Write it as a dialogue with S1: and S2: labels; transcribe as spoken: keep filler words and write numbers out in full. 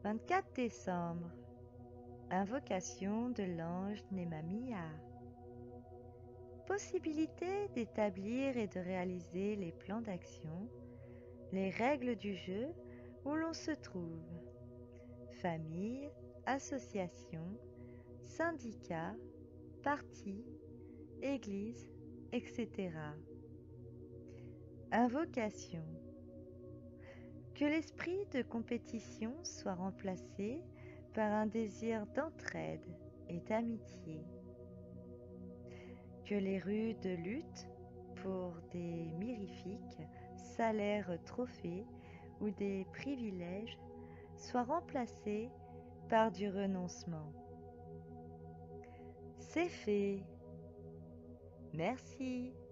S1: vingt-quatre décembre. Invocation de l'ange Nemamia. Possibilité d'établir et de réaliser les plans d'action, les règles du jeu où l'on se trouve. Famille, association, syndicat, parti, église, et cetera. Invocation. Que l'esprit de compétition soit remplacé par un désir d'entraide et d'amitié. Que les rudes luttes pour des mirifiques, salaires, trophées ou des privilèges soient remplacées par du renoncement. C'est fait. Merci.